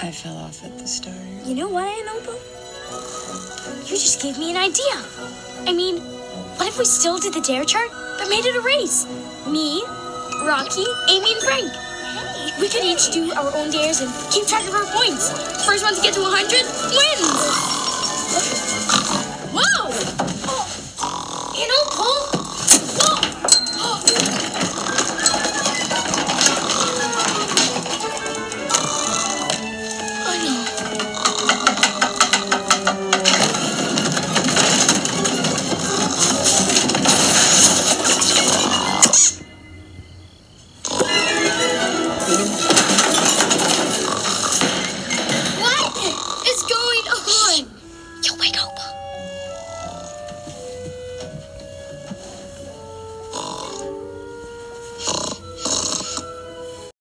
I fell off at the start. You know what, Aunt Opal? You just gave me an idea. I mean, what if we still did the dare chart, but made it a race? Me, Rocky, Amy, and Frank. Hey. We could each do our own dares and keep track of our points. First one to get to 100 wins.